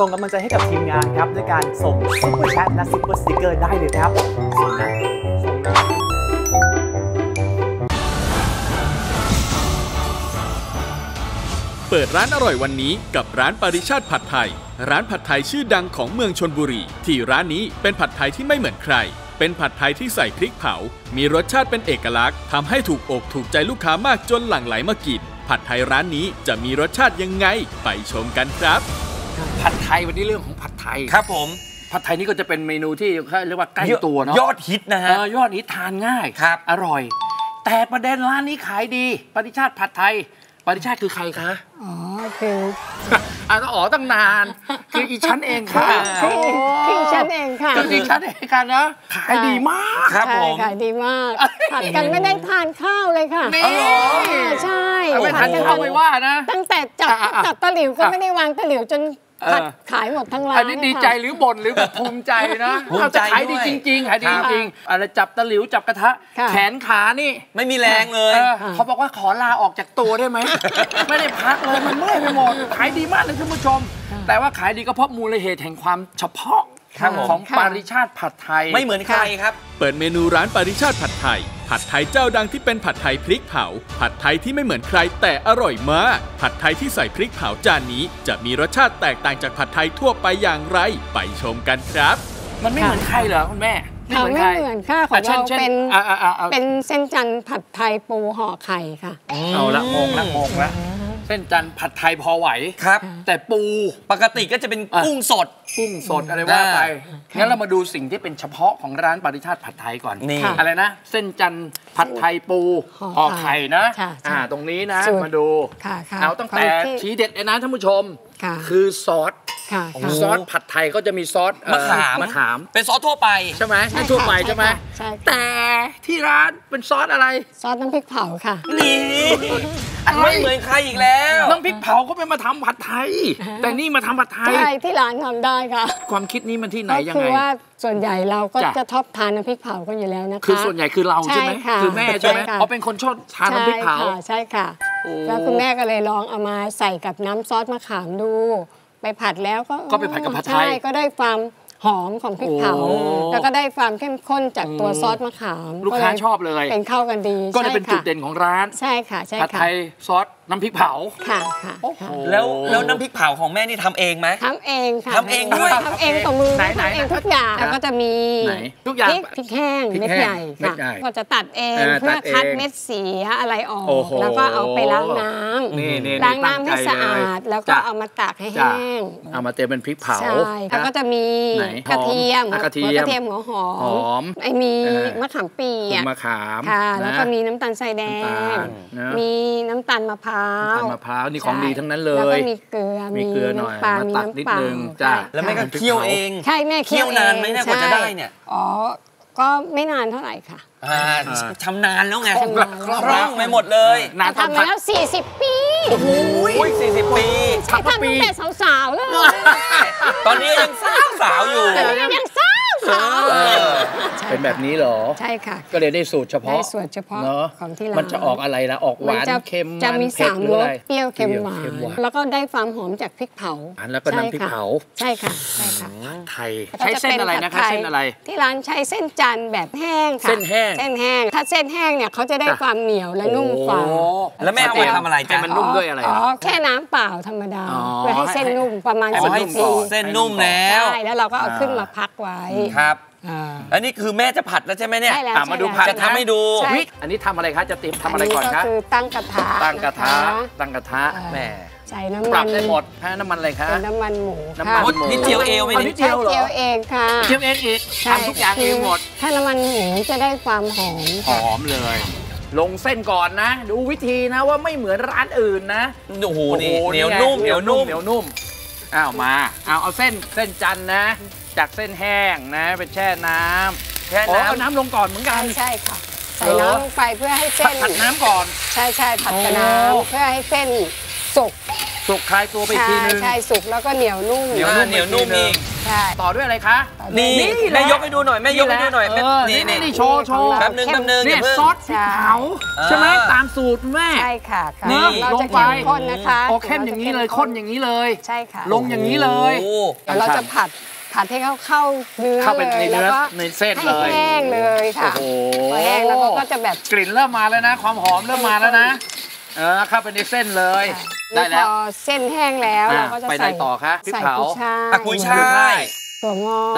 ส่งกำลังใจให้กับทีมงานครับด้วยการส่งซุปเปอร์แชทและซุปเปอร์สติกเกอร์ได้เลยครับส่งนะเปิดร้านอร่อยวันนี้กับร้านปริชาติผัดไทยร้านผัดไทยชื่อดังของเมืองชลบุรีที่ร้านนี้เป็นผัดไทยที่ไม่เหมือนใครเป็นผัดไทยที่ใส่พริกเผามีรสชาติเป็นเอกลักษณ์ทำให้ถูกอกถูกใจลูกค้ามากจนหลั่งไหลมากินผัดไทยร้านนี้จะมีรสชาติยังไงไปชมกันครับผัดไทยวันนี้เรื่องของผัดไทยครับผมผัดไทยนี่ก็จะเป็นเมนูที่เรียกว่าใกล้ตัวเนาะยอดฮิตนะฮะยอดฮิตทานง่ายครับอร่อยแต่ประเด็นร้านนี้ขายดีปริชาติผัดไทยปริชาติคือใครคะคือต้องตั้งนานคืออีฉันเองค่ะคือฉันเองค่ะคืออีฉันเองค่ะนะขายดีมากครับผมขายดีมากผัดกันไม่ได้ทานข้าวเลยค่ะใช่ไม่ทานข้าวไม่ว่านะตั้งแต่จับตะหลิวก็ไม่ได้วางตะหลิวจนผัดขายหมดทั้งร้านอันนี้ดีใจหรือบ่นหรือภูมิใจนะเราจะขายดีจริงๆขายดีจริงๆอะไรจับตะหลิวจับกระทะแขนขานี่ไม่มีแรงเลยเขาบอกว่าขอลาออกจากตัวได้ไหมไม่ได้พักเลยมันเมื่อยไปหมดขายดีมากเลยท่านผู้ชมแต่ว่าขายดีก็เพราะมูลเหตุแห่งความเฉพาะของปริชาติผัดไทยไม่เหมือนใครครับเปิดเมนูร้านปริชาติผัดไทยผัดไทยเจ้าดังที่เป็นผัดไทยพริกเผาผัดไทยที่ไม่เหมือนใครแต่อร่อยมากผัดไทยที่ใส่พริกเผาจานนี้จะมีรสชาติแตกต่างจากผัดไทยทั่วไปอย่างไรไปชมกันครับมันไม่เหมือนใครเหรอคุณแม่ไม่เหมือนค่ะของเราเป็นเส้นจันทร์ผัดไทยปูห่อไข่ค่ะเอาละงงละเส้นจันทร์ผัดไทยพอไหวครับแต่ปูปกติก็จะเป็นกุ้งสดอะไรว่าไปงั้นเรามาดูสิ่งที่เป็นเฉพาะของร้านปริชาติผัดไทยก่อนอะไรนะเส้นจันทร์ผัดไทยปูห่อไข่นะตรงนี้นะมาดูเอาตั้งแต่ทีเด็ดเลยนะท่านผู้ชมคือซอสผัดไทยก็จะมีซอสมะขามเป็นซอสทั่วไปใช่ไหมทั่วไปใช่ไหมแต่ที่ร้านเป็นซอสอะไรซอสน้ำพริกเผาค่ะนี่ไม่เหมือนใครอีกแล้วน้ำพริกเผาก็เป็นมาทำผัดไทยแต่นี่มาทำผัดไทยใช่ที่ร้านทำได้ค่ะความคิดนี้มันที่ไหนยังไงคือว่าส่วนใหญ่เราก็จะชอบทานน้ำพริกเผากันอยู่แล้วนะคะคือส่วนใหญ่คือเราใช่ไหมคือแม่ใช่ไหมเขาเป็นคนชอบทานน้ำพริกเผาใช่ค่ะแล้วคุณแม่ก็เลยลองเอามาใส่กับน้ำซอสมะขามดูไปผัดแล้วก็ไปผัดกับผัดไทยก็ได้ความหอมของพริกเผาแล้วก็ได้ความเข้มข้นจากตัวซอสมะขามลูกค้าชอบเลยเป็นเข้ากันดีก็เลยเป็นจุดเด่นของร้านใช่ค่ะผัดไทยซอสน้ำพริกเผาค่ะแล้วน้ำพริกเผาของแม่นี่ทำเองไหมทำเองค่ะทำเองด้วยทำเองต่อมือทำเองทุกอย่างแล้วก็จะมีทุกอย่างพริกแห้งเม็ดใหญ่ค่ะก็จะตัดเองเพื่อคัดเม็ดสีอะไรออกแล้วก็เอาไปล้างน้ำล้างน้ำให้สะอาดแล้วก็เอามาตากให้แห้งเอามาเตรียมเป็นพริกเผาใช่แล้วก็จะมีกระเทียมหัวหอมมีมะขามเปียกมะขามค่ะแล้วก็มีน้ำตาลทรายแดงมีน้ำตาลมะพร้าวนี่ของดีทั้งนั้นเลยแล้วก็มีเกลือน้ำปลามีน้ำเปล่าแล้วแม่ก็เคี่ยวเองใช่แม่เคี่ยวนานไหมเนี่ยกว่าจะได้เนี่ยก็ไม่นานเท่าไหร่ค่ะทำนานแล้วไงคล่องไม่หมดเลยทำมาแล้ว40 ปีโอ้โห40 ปีทำตั้งแต่สาวๆเลยตอนนี้ยังสาวอยู่ยังสาวเป็นแบบนี้เหรอใช่ค่ะก็เลยได้สูตรเฉพาะเนาะของที่ร้านมันจะออกอะไรล่ะออกหวานเค็มจะมี3 รสเปรี้ยวเค็มหวานแล้วก็ได้ความหอมจากพริกเผาแล้วก็น้ำพริกเผาใช่ค่ะไทยใช้เส้นอะไรนะคะเส้นอะไรที่ร้านใช้เส้นจันทร์แบบแห้งค่ะเส้นแห้งถ้าเส้นแห้งเนี่ยเขาจะได้ความเหนียวและนุ่มกว่าแล้วแม่เอาไปทำอะไรจ๊ะมันนุ่มด้วยอะไรแค่น้ำเปล่าธรรมดาเพื่อให้เส้นนุ่มประมาณ10 นาทีเส้นนุ่มแล้วใช่แล้วเราก็เอาขึ้นมาพักไว้ครับอันนี้คือแม่จะผัดแล้วใช่ไหมเนี่ยมาดูผัดจะทำให้ดูอันนี้ทำอะไรคะจะเตรียมทำอะไรก่อนคะคือตั้งกระทะแม่ใส่น้ำมันปรับได้หมดน้ำมันอะไรคะเป็นน้ำมันหมูนี่เจียวเอวไหมนี่เจียวเหรอเจียวเองค่ะเจียวเองอีกทำทุกอย่างเองหมดถ้าน้ำมันหมูจะได้ความหอมเลยลงเส้นก่อนนะดูวิธีนะว่าไม่เหมือนร้านอื่นนะโอ้โหนี่เหนียวนุ่มมาเอาเส้นจันทร์นะจากเส้นแห้งนะไปแช่น้ำเอาน้ำลงก่อนเหมือนกันใช่ค่ะใส่น้ำลงไปเพื่อให้เส้นผัดน้ำก่อนใช่ผัดกับน้ำเพื่อให้เส้นสุกสุกคลายตัวไปทีนึงใช่สุกแล้วก็เหนียวนุ่มเหนียวนุ่มอีกใช่ต่อด้วยอะไรคะนี่แม่ยกให้ดูหน่อยแม่ยกให้ดูหน่อยนี่โชว์แป๊บนึงเนี่ยซอสพริกเผาใช่ไหมตามสูตรแม่ใช่ค่ะนี่เราจะเข้มข้นนะคะโอเข้มอย่างนี้เลยข้นอย่างนี้เลยใช่ค่ะลงอย่างนี้เลยเราจะผัดให้เข้าเนื้อเข้าเป็นในเนื้อในเส้นเลยให้แห้งเลยค่ะพอแห้งแล้วก็จะแบบกลิ่นเริ่มมาแล้วนะความหอมเริ่มมาแล้วนะเข้าไปในเส้นเลยได้แล้วพอเส้นแห้งแล้วเราก็จะใส่ต่อคะพริกเผากุยช่ายถั่วงอก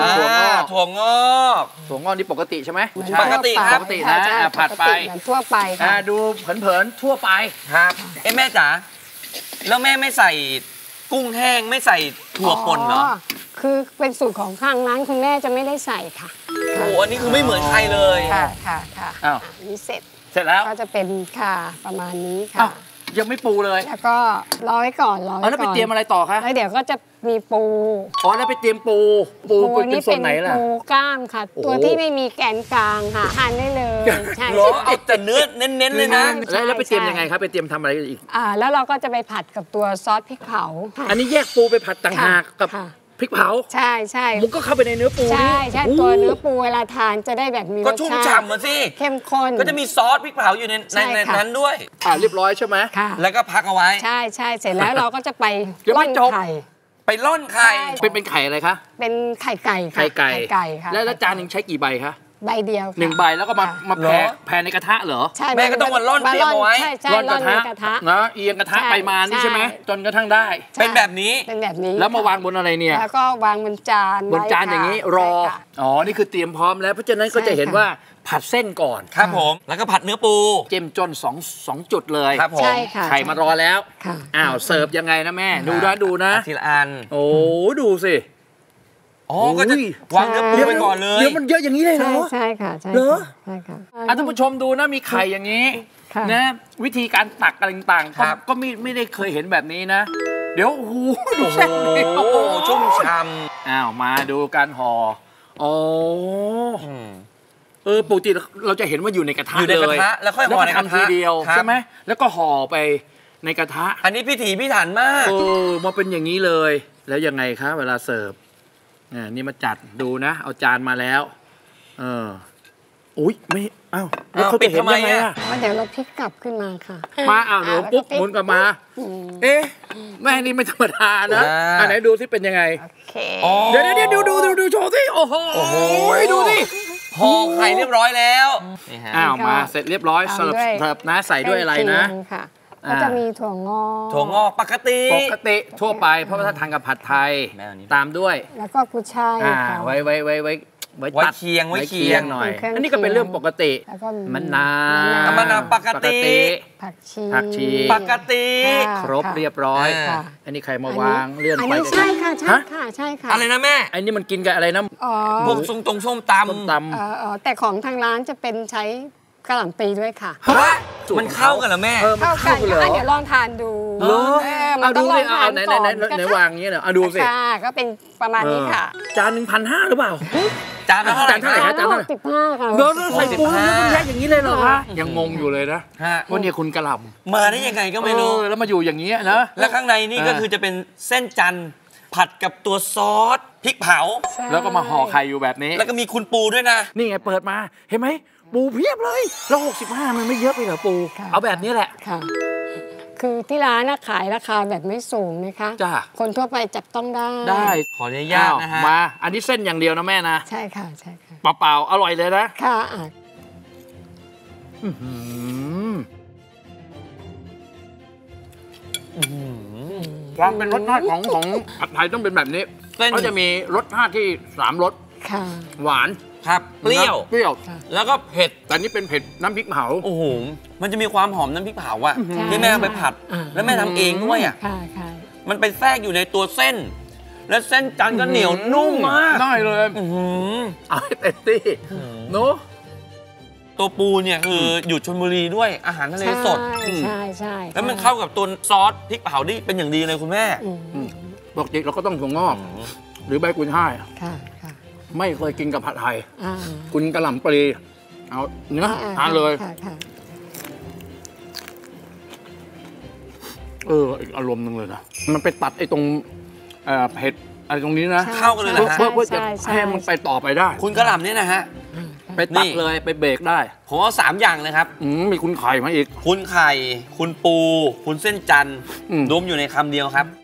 นี่ปกติใช่ไหมปกติครับปกตินะผัดไปทั่วไปค่ะดูเผินๆทั่วไปครับแม่จ๋าแล้วแม่ไม่ใส่กุ้งแห้งไม่ใส่ถั่วป่นเหรอคือเป็นสูตรของข้างร้านคุณแม่จะไม่ได้ใส่ค่ะโอ้อันนี้คือไม่เหมือนใครเลยค่ะนี่เสร็จแล้วก็จะเป็นค่ะประมาณนี้ค่ะยังไม่ปูเลยแล้วก็รอไว้ก่อนแล้วไปเตรียมอะไรต่อคะแล้วเดี๋ยวก็จะมีปูแล้วไปเตรียมปูนี่เป็นปูกล้ามค่ะตัวที่ไม่มีแกนกลางค่ะทานได้เลยใช่เอาแต่เนื้อเน้นๆเลยนะแล้วไปเตรียมยังไงครับไปเตรียมทำอะไรอีกแล้วเราก็จะไปผัดกับตัวซอสพริกเผาอันนี้แยกปูไปผัดต่างหากกับพริกเผาใช่มันก็เข้าไปในเนื้อปูใช่ตัวเนื้อปูเวลาทานจะได้แบบมีรสชาติก็ชุ่มฉ่ำมาสิเข้มข้นก็จะมีซอสพริกเผาอยู่ในนั้นด้วยเรียบร้อยใช่ไหมแล้วก็พักเอาไว้ใช่เสร็จแล้วเราก็จะไปร่อนไข่ไปร่อนไข่เป็นไข่อะไรคะเป็นไข่ไก่ค่ะแล้วจานนึงใช้กี่ใบคะใบเดียว 1 ใบแล้วก็มาแผ่ในกระทะเหรอใช่แม่ก็ต้องมาร่อนเตรียมเอาไว้ร่อนกระทะนะเอียงกระทะไปมานี่ใช่ไหมจนกระทั่งได้เป็นแบบนี้แล้วมาวางบนอะไรเนี่ยแล้วก็วางบนจานอย่างนี้รอนี่คือเตรียมพร้อมแล้วเพราะฉะนั้นก็จะเห็นว่าผัดเส้นก่อนครับผมแล้วก็ผัดเนื้อปูเจ้มจน2 จุดเลยครับผมไข่มารอแล้วเสิร์ฟยังไงนะแม่ดูนะทีละอันโอ้ดูสิก็จะวางเนื้อปูไปก่อนเลยเดี๋ยวมันเยอะอย่างนี้เลยเหรอใช่ค่ะเหรอท่านผู้ชมดูนะมีไข่อย่างนี้นะวิธีการตักอะไรต่างๆก็ไม่ได้เคยเห็นแบบนี้นะเดี๋ยวดูเส้นชุ่มฉ่ำมาดูการห่อปกติเราจะเห็นว่าอยู่ในกระทะเลยแล้วค่อยห่อในกระทะทีเดียวใช่ไหมแล้วก็ห่อไปในกระทะอันนี้พิถีพิถันมากมาเป็นอย่างนี้เลยแล้วยังไงคะเวลาเสิร์ฟนี่มาจัดดูนะเอาจานมาแล้วอุ้ยไม่แล้วเขาจะเห็นยังไงเดี๋ยวเราพลิกกลับขึ้นมาค่ะมาเดี๋ยวปุ๊บหมุนกลับมาแม่นี่ไม่ธรรมดานะไหนดูสิเป็นยังไงเดี๋ยวดูโชว์สิโอ้โหดูสิห่อไข่เรียบร้อยแล้วมาเสร็จเรียบร้อยเสิร์ฟนะใส่ด้วยอะไรนะก็จะมีถั่วงอกปกติทั่วไปเพราะว่าถ้าทานกับผัดไทยตามด้วยแล้วก็กุยช่ายไว้ตัดเคียงหน่อยอันนี้ก็เป็นเรื่องปกติมะนาวปกติผักชีปกติครบเรียบร้อยอันนี้ใครมาวางเลื่อนไปใช่ค่ะอะไรนะแม่อันนี้มันกินกับอะไรนะพวกส้มตำแต่ของทางร้านจะเป็นใช้กะหล่ำปีด้วยค่ะมันเข้ากันเหรอแม่เข้ากันเดี๋ยวลองทานดูเอาดูสิเอาไหนวางนี้เนอะเอาดูสิก็เป็นประมาณนี้ค่ะจาน 1,500 หรือเปล่าจานเท่าไหร่จาน 65ค่ะใส่ปูแล้วมันแยกอย่างนี้เลยเหรอคะยังงงอยู่เลยนะว่าเนี่ยคุณกะหล่ำมาได้ยังไงก็ไม่รู้แล้วมาอยู่อย่างนี้นะแล้วข้างในนี่ก็คือจะเป็นเส้นจันทร์ผัดกับตัวซอสพริกเผาแล้วก็มาห่อไข่อยู่แบบนี้แล้วก็มีคุณปูด้วยนะนี่ไงเปิดมาเห็นไหมปูเพียบเลยแล้ว65มันไม่เยอะไปเหรอปูเอาแบบนี้แหละค่ะคือที่ร้านขายราคาแบบไม่สูงนะคะคนทั่วไปจับต้องได้ขออนุญาตนะฮะมาอันนี้เส้นอย่างเดียวนะแม่นะใช่ค่ะเปล่าๆอร่อยเลยนะค่ะความเป็นรสชาติของผัดไทยต้องเป็นแบบนี้ก็จะมีรสชาติที่3 รสหวานครับเปรี้ยวแล้วก็เผ็ดแต่นี่เป็นเผ็ดน้ำพริกเผาโอ้โหมันจะมีความหอมน้ำพริกเผาอะที่แม่ไปผัดแล้วแม่ทำเองด้วยอะมันไปแทรกอยู่ในตัวเส้นแล้วเส้นจันก็เหนียวนุ่มมากได้เลยเอาให้เต็มที่เนาะตัวปูเนี่ยคืออยู่ชลบุรีด้วยอาหารทะเลสดใช่แล้วมันเข้ากับตัวซอสพริกเผาที่เป็นอย่างดีเลยคุณแม่ปกติเราก็ต้องถั่วงอกหรือใบกุยช่ายไม่เคยกินกับผัดไทยคุณกะหล่ำปลีเอาเนื้อทานเลยอีกอารมณ์หนึ่งเลยนะมันไปตัดไอ้ตรงเผ็ดอะไรตรงนี้นะเข้ากันเลยนะฮะเพื่อจะให้มันไปต่อไปได้คุณกระหล่ำเนี่ยนะฮะไปตัดเลยไปเบรกได้ผมเอา3 อย่างเลยครับมีคุณไข่มาอีกคุณไข่ คุณปู คุณเส้นจันทร์รวมอยู่ในคำเดียวครับ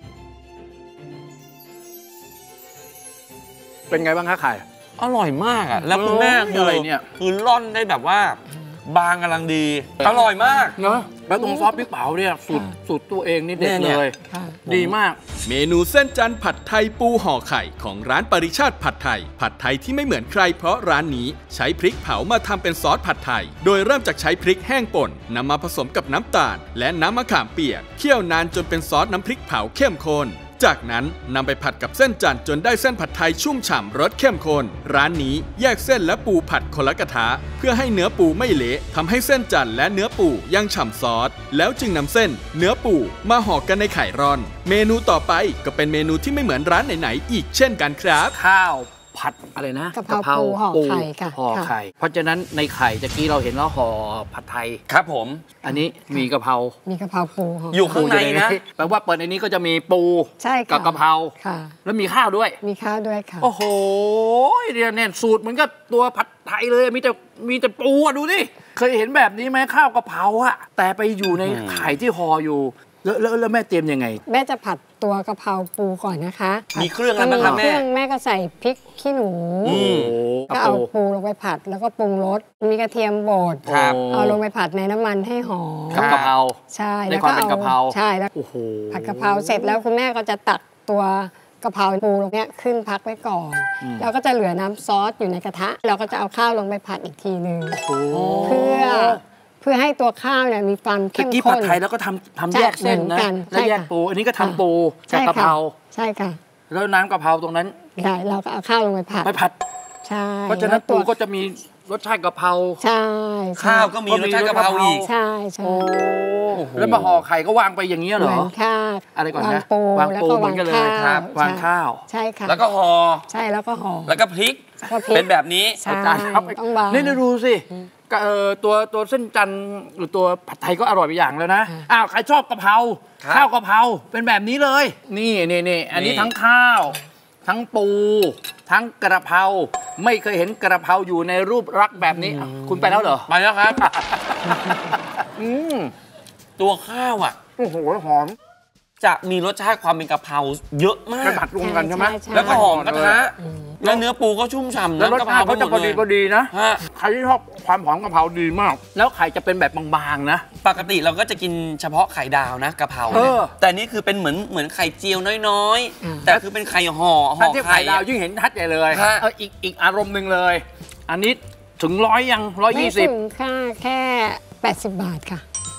เป็นไงบ้างคะไข่อร่อยมากอ่ะ แล้วคุณแม่คืออะไรเนี่ย คือร่อนได้แบบว่าบางกำลังดี อร่อยมากเนาะแล้วตรงซอสพริกเผาเนี่ยสูตรตัวเองนี่เด็ดเลยดีมากเมนูเส้นจันทร์ผัดไทยปูห่อไข่ของร้านปริชาติผัดไทย ผัดไทยที่ไม่เหมือนใครเพราะร้านนี้ใช้พริกเผามาทำเป็นซอสผัดไทย โดยเริ่มจากใช้พริกแห้งป่นนำมาผสมกับน้ำตาล และน้ำมะขามเปียกเคี่ยวนานจนเป็นซอสน้ำพริกเผาเข้มข้นจากนั้นนำไปผัดกับเส้นจันทร์จนได้เส้นผัดไทยชุ่มฉ่ำรสเข้มข้นร้านนี้แยกเส้นและปูผัดคนละกระทะเพื่อให้เนื้อปูไม่เละทำให้เส้นจันทร์และเนื้อปูยังฉ่ำซอสแล้วจึงนำเส้นเนื้อปูมาห่อกันในไข่ร่อน เมนูต่อไปก็เป็นเมนูที่ไม่เหมือนร้านไหนๆอีกเช่นกันครับข้าวผัดอะไรนะกะเพราปูห่อไข่ค่ะห่อไข่เพราะฉะนั้นในไข่ตะกี้เราเห็นแล้วห่อผัดไทยครับผมอันนี้มีกะเพรามีกะเพราปูห่ออยู่ข้างในนะแปลว่าเปิดในนี้ก็จะมีปูใช่ค่ะกับกะเพราค่ะแล้วมีข้าวด้วยมีข้าวด้วยค่ะโอ้โหเนี่ยสูตรเหมือนกับตัวผัดไทยเลยมีแต่ปูอะดูดิเคยเห็นแบบนี้ไหมข้าวกะเพราอะแต่ไปอยู่ในไข่ที่ห่ออยู่แล้วแม่เตรียมยังไงแม่จะผัดตัวกะเพราปูก่อนนะคะมีเครื่องอะไรบ้างครับเคแม่รื่องแม่ก็ใส่พริกขี้หนูก็เอาปูลงไปผัดแล้วก็ปรุงรสมีกระเทียมบดครับเอาลงไปผัดในน้ำมันให้หอมกับกะเพราใช่ในความเป็นกะเพราใช่แล้วโอ้โหผัดกะเพราเสร็จแล้วคุณแม่ก็จะตักตัวกะเพราปูตรงเนี้ยขึ้นพักไว้ก่อนแล้วก็จะเหลือน้ำซอสอยู่ในกระทะเราก็จะเอาข้าวลงไปผัดอีกทีนึงเพื่อให้ตัวข้าวเนี่ยมีความเข้มตะกี้ข้ผัดนไทยแล้วก็ทำแยกเส้นนะใช่แล้วแยกปูอันนี้ก็ทำปูกับกะเพราใช่ค่ะแล้วน้ำกะเพราตรงนั้นใช่เราก็เอาข้าวลงไปผัดไปผัดใช่เพราะฉะนั้นปูก็จะมีรสชาติกะเพราใช่ข้าวก็มีรสชาติกะเพราอีกใช่ใช่แล้วมาห่อไข่ก็วางไปอย่างนี้ยเหรเหมืออนค่ะอะไรก่อนนะวางปูวางแล้วปูก็เหมืวาอง นกันเลยข้าวครับวางข้าวใช่ค่ะแล้วก็ห่อใช่แล้วก็ห่อแล้วก็พริกก็พริกเป็นแบบนี้ใช่อาจารย์ครับต้องวางนี่ดูสิก็ตัวเส้นจันทร์หรือตัวผัดไทยก็อร่อยไปอย่างแล้วนะอ้าวใครชอบกะเพราครับข้าวกะเพราเป็นแบบนี้เลย นี่อันนี้ทั้งข้าว ทั้งปู ทั้งกระเพราไม่เคยเห็นกระเพราอยู่ในรูปลักษณ์แบบนี้คุณไปแล้วเหรอไปแล้วครับอืมตัวข้าวอ่ะโอ้โหหอมจะมีรสชาติความเป็นกะเพราเยอะมากกระผัดรวมกันใช่ไหมแล้วก็หอมกระทะแล้วเนื้อปูก็ชุ่มฉ่ำแล้วรสน้ำกะเพชาราติเขาจะพอดีนะฮะใครที่ชอบความหอมกะเพราดีมาก แล้วไข่จะเป็นแบบบางๆนะปกติเราก็จะกินเฉพาะไข่ดาวนะกะเพราเอเนี่ยอแต่นี่คือเป็นเหมือนไข่เจียวน้อยๆ แต่คือเป็นไข่ห่อถ้าเทียบไข่ไข่ดาวยิ่งเห็นชัดใหญ่เลยฮะอีกอารมณ์หนึ่งเลย อันนี้ถึง100ยังไม่ถึง 120 ค่ะแค่80 บาทค่ะ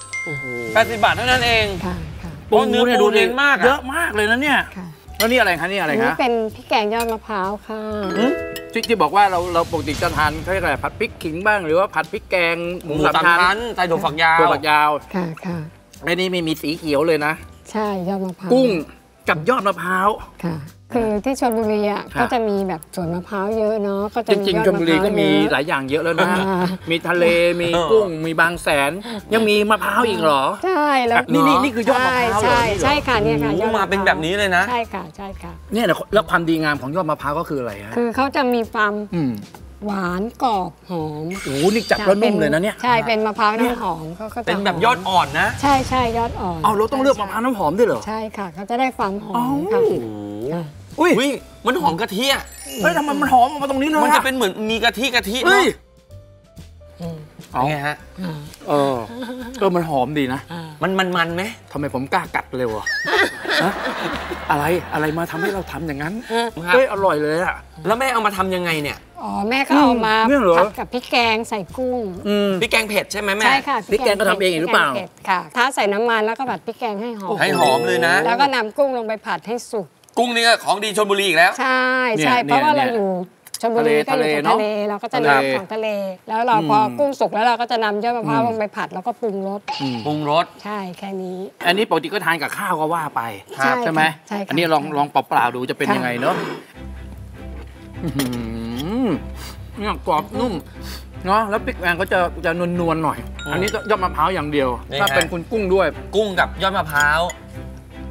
80 บาทเท่านั้นเองค่ะค่ะโอ้เนื้อปูเน้นมากอะเยอะมากเลยนะเนี่ยค่ะแล้วนี่อะไรคะนี่อะไรอันนี้คะเป็นพริกแกงยอดมะพร้าวค่ะที่บอกว่าเราปกติจะทานเขาเรียกอะไรผัดพริกขิงบ้าง หรือว่าผัดพริกแกงหหมูมูสามสามชั้ชั้นนใส่ถั่วฝักยาวตัวฝักยาวค่ะค่ะไอ้นี่ไม่มีสีเขียวเลยนะใช่ยอดมะพร้าวกุ้งกับยอดมะพร้าวค่ะ คือที่ชลบุรีอ่ะครับก็จะมีแบบสวนมะพร้าวเยอะเนาะก็จะจมีริงยอดๆชลบุรีมะพร้าวก็มีเยอะหลายอย่างเยอะแล้วนะอ่ามีทะเลมีกุ้งมีบางแสน ยังมีมะพร้าวอีกเหรอใช่แล้วนี่คือยอดมะพร้าวเหรอใช่นี่เหรอใช่ค่ะเนี่ยค่ะยอดะพร้มาเป็นแบบนี้เลยนะใช่ค่ะใช่ค่ะเนี่ยนะแล้วความดีงามของยอดมะพร้าวก็คืออะไรฮะคือเขาจะมีความมหวานกรอบหอมโอ้โหนี่จับแล้วนุ่มเลยนะเนี่ยใช่เป็นมะพร้าวน้ำหอมเขาก็จะเป็นแบบหมยอดอ่อนนะใช่ใช่ยอดอ่อนเอาเราต้องเลือกมะพร้าวน้ำหอมด้วยเหรอใช่ค่ะเขาจะได้ความหออ๋อมค่ะอุ้ยอุ้ยมันหอมกะทิอะเฮ้ยทำไมมันหอมออกมาตรงนี้เลยมันจะเป็นเหมือนมีกะทิเฮ้เนาะยเอาไงฮะเออมันหอมดีนะมันไหมทำไมผมกล้ากัดเร็วอะฮะอะไรมาทำให้เราทำอย่างนั้นครับเฮ้ยอร่อยเลยอะแล้วแม่เอามาทำยังไงเนี่ยอ๋อแม่ก็เอามาเนี่ยเหรอผัดกับพริกแกงใส่กุ้งพริกแกงเผ็ดใช่ไหมแม่ใช่ค่ะพริกแกงก็ทำเองหรือเปล่าพกแกงผ็ดค่ะถ้าใส่น้ำมันแล้วก็ผัดพริกแกงให้หอมให้หอมเลยนะแล้วก็นำกุ้งลงไปผัดให้สุกกุ้งนี่ก็ของดีชลบุรีอีกแล้วใช่ใช่เนี่ยเพราะว่าเราเนี่ยอยู่ชลบุรีก็อยู่ทะเลกับเนอะทะเลเราก็จะทะเลนำของทะเล แล้วเราพอกุ้งสุกแล้วเราก็จะนำยอดมะพร้าวลงไปผัดแล้วก็ปรุงรสปรุงรสใช่แค่นี้อันนี้ปกติก็ทานกับข้าวก็ว่าไปครับใช่ไหมใช่ค่ะอันนี้ลองเปล่าๆดูจะเป็นค่ะยังไงเนาะอื้อหือเนี่ยกรอบนุ่มเนาะแล้วพริกแกงก็จะนวลๆหน่อย อันนี้ยอดมะพร้าวอย่างเดียวนี่ถ้าฮะเป็นคุณกุ้งด้วยกุ้งกับยอดมะพร้าว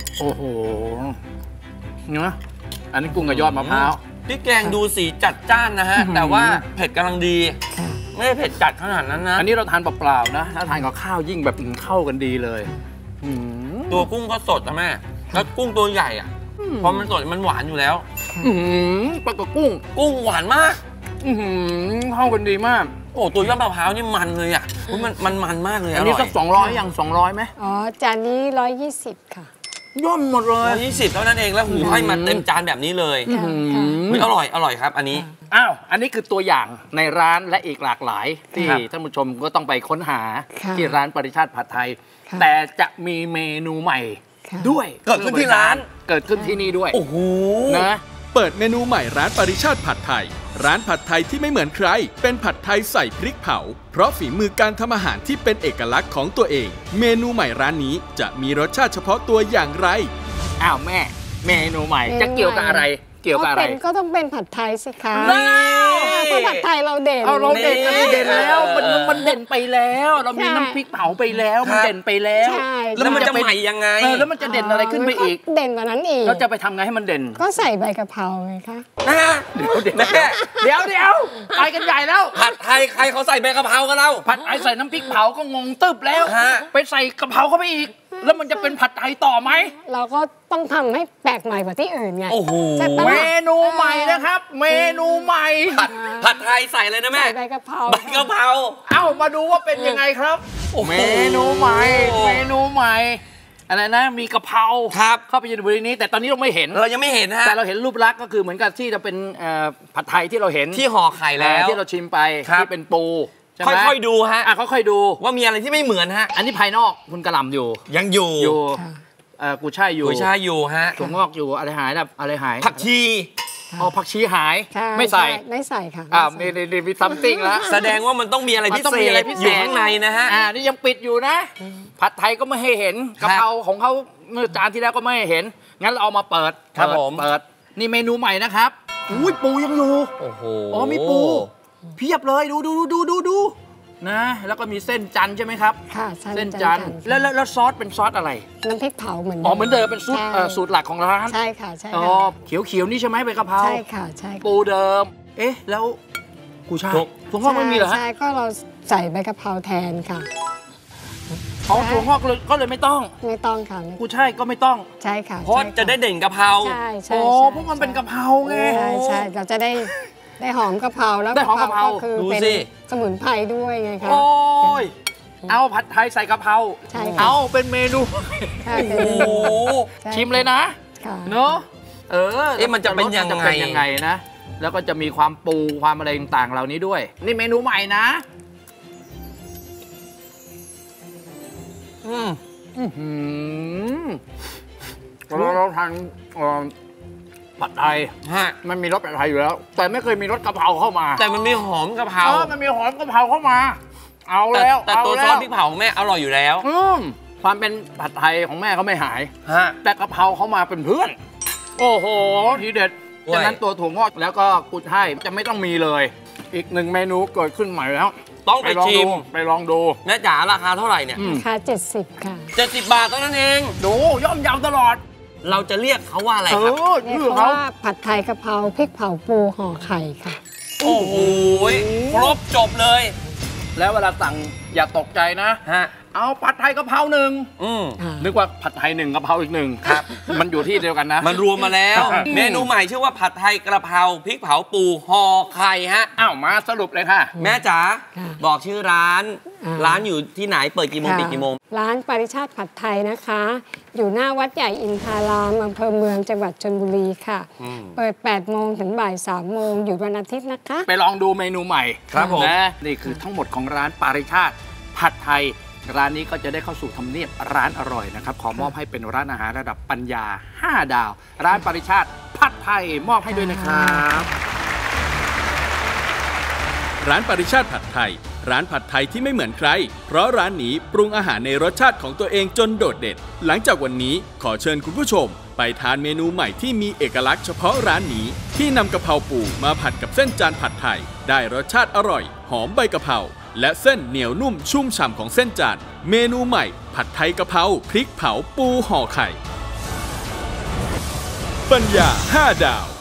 โอ้โหเนื้ออันนี้กุ้งกับยอดมะพร้าวพริกแกงดูสีจัดจ้านนะฮะ แต่ว่าเผ็ดกำลังดี ไม่ได้เผ็ดจัดขนาดนั้นนะอันนี้เราทานเปล่าๆนะถ้าทานกับข้าวยิ่งแบบเข้ากันดีเลยตัวกุ้งก็สดนะแม่แล้วกุ้งตัวใหญ่อ่ะพอมันสดมันหวานอยู่แล้วปลากับกุ้งหวานมากเข้ากันดีมากโอ้ตัวยอดมะพร้าวนี่มันเลยอ่ะมันมากเลยอันนี้สัก200อย่าง200ไหมอ๋อจานนี้120ค่ะย่อมหมดเลย 120เท่านั้นเองแล้วหูให้มันเต็มจานแบบนี้เลยอร่อยครับอันนี้อ้าวอันนี้คือตัวอย่างในร้านและอีกหลากหลายที่ท่านผู้ชมก็ต้องไปค้นหาที่ร้านปริชาติผัดไทยแต่จะมีเมนูใหม่ด้วยเกิดขึ้นที่ร้านเกิดขึ้นที่นี่ด้วยโอ้โหนะเปิดเมนูใหม่ร้านปริชาติผัดไทยร้านผัดไทยที่ไม่เหมือนใครเป็นผัดไทยใส่พริกเผาเพราะฝีมือการทำอาหารที่เป็นเอกลักษณ์ของตัวเองเมนูใหม่ร้านนี้จะมีรสชาติเฉพาะตัวอย่างไรอ้าวแม่เมนูใหม่จะเกี่ยวกับอะไรเกี่ยวกับอะไรก็ต้องเป็นผัดไทยสิคะเพราะผัดไทยเราเด่นเราเด่นแล้วมันเด่นไปแล้วเรามีน้ำพริกเผาไปแล้วมันเด่นไปแล้วแล้วมันจะใหม่ยังไงแล้วมันจะเด่นอะไรขึ้นไปอีกเด่นกว่านั้นอีกเราจะไปทำไงให้มันเด่นก็ใส่ใบกะเพราไงคะเดี๋ยวไปกันใหญ่แล้วผัดไทยใครเขาใส่ใบกะเพรากันแล้วผัดไทยใส่น้ำพริกเผาก็งงตึบแล้วไปใส่กะเพราเข้าไปอีกแล้วมันจะเป็นผัดไทยต่อไหมเราก็ต้องทำให้แปลกใหม่กว่าที่อื่นไงโอ้โหเมนูใหม่นะครับเมนูใหม่ผัดไทยใส่เลยนะแม่ใส่ใบกะเพราเอ้ามาดูว่าเป็นยังไงครับเมนูใหม่อะไรนะมีกะเพราครับเข้าไปอยู่ในบริเวณนี้แต่ตอนนี้เราไม่เห็นเรายังไม่เห็นฮะแต่เราเห็นรูปลักษณ์ก็คือเหมือนกับที่จะเป็นผัดไทยที่เราเห็นที่ห่อไข่แล้วที่เราชิมไปที่เป็นปูค่อยๆดูฮะค่อยๆดูว่ามีอะไรที่ไม่เหมือนฮะอันนี้ภายนอกคุณกระหล่ำอยู่ยังอยู่กุยช่ายอยู่ฮะถั่วงอกอยู่อะไรหายนะอะไรหายผักชีผักชีหายไม่ใส่ค่ะมีซัมติงแล้วแสดงว่ามันต้องมีอะไรพิเศษอยู่ข้างในนะฮะนี่ยังปิดอยู่นะผัดไทยก็ไม่ให้เห็นกะเพราของเขาเมื่อจานที่แล้วก็ไม่ให้เห็นงั้นเราเอามาเปิดนี่เมนูใหม่นะครับอุ้ยปูยังอยู่โอ้โหมีปูเพียบเลยดูนะแล้วก็มีเส้นจันใช่ไหมครับค่ะเส้นจันแล้วซอสเป็นซอสอะไรน้ำพริกเผาเหมือนเหมือนเดิมเป็นสูตรหลักของร้านใช่ค่ะใช่เขียวนี่ใช่ไหมใบกะเพราใช่ค่ะใช่ปูเดิมแล้วกุยช่ายถั่วงอกไม่มีเหรอฮะใช่ก็เราใส่ใบกะเพราแทนค่ะถั่วงอกก็เลยไม่ต้องค่ะกุยช่ายก็ไม่ต้องใช่ค่ะเพราะจะได้เด่นกะเพราใช่เพราะมันเป็นกะเพราไงใช่เราจะได้หอมกะเพราแล้วได้หอมกะเพราคือเป็นสมุนไพรด้วยไงคะโอ้ยเอาผัดไทยใส่กะเพราเอาเป็นเมนูชิมเลยนะเนาะมันจะเป็นยังไงนะแล้วก็จะมีความปูความอะไรต่างๆเหล่านี้ด้วยนี่เมนูใหม่นะเราทานผัดไทยมันมีรสผัดไทยอยู่แล้วแต่ไม่เคยมีรสกะเพราเข้ามาแต่มันมีหอมกะเพรามันมีหอมกะเพราเข้ามาเอาแล้วแต่ตัวซอสพริกเผาแม่อร่อยอยู่แล้วความเป็นผัดไทยของแม่เขาไม่หายแต่กะเพราเขามาเป็นเพื่อนโอ้โหทีเด็ดฉะนั้นตัวถั่วงอกแล้วก็กุยช่ายจะไม่ต้องมีเลยอีกหนึ่งเมนูเกิดขึ้นใหม่แล้วต้องไปชิมไปลองดูแม่จ๋าราคาเท่าไหร่เนี่ยราคา70ค่ะ 70 บาทเท่านั้นเองดูย่อมเยาตลอดเราจะเรียกเขาว่าอะไรครับเรียกว่าผัดไทยกะเพราพริกเผาปูห่อไข่ค่ะโอ้โหครบจบเลยแล้วเวลาสั่งอย่าตกใจนะเอาผัดไทยกะเพราหนึ่งนึกว่าผัดไทยหนึ่งกะเพราอีกหนึ่งครับมันอยู่ที่เดียวกันนะมันรวมมาแล้วเมนูใหม่ชื่อว่าผัดไทยกระเพราพริกเผาปูห่อไข่ฮะมาสรุปเลยค่ะแม่จ๋าบอกชื่อร้านอยู่ที่ไหนเปิดกี่โมงปิดกี่โมงร้านปริชาติผัดไทยนะคะอยู่หน้าวัดใหญ่อินทารามอำเภอเมืองจังหวัดชลบุรีค่ะเปิด8 โมงถึงบ่าย 3 โมงอยู่วันอาทิตย์นะคะไปลองดูเมนูใหม่ครับผมนะนี่คือทั้งหมดของร้านปริชาติผัดไทยร้านนี้ก็จะได้เข้าสู่ทำเนียบร้านอร่อยนะครับขอมอบให้เป็นร้านอาหารระดับปัญญา5 ดาวร้านปริชาติผัดไทยมอบให้ด้วยนะครับร้านปริชาติผัดไทยร้านผัดไทยที่ไม่เหมือนใครเพราะร้านนี้ปรุงอาหารในรสชาติของตัวเองจนโดดเด่นหลังจากวันนี้ขอเชิญคุณผู้ชมไปทานเมนูใหม่ที่มีเอกลักษณ์เฉพาะร้านนี้ที่นำกะเพราปูมาผัดกับเส้นจานผัดไทยได้รสชาติอร่อยหอมใบกะเพราและเส้นเหนียวนุ่มชุ่มฉ่ำของเส้นจานเมนูใหม่ผัดไทยกะเพราพริกเผาปูห่อไข่ปัญญา5 ดาว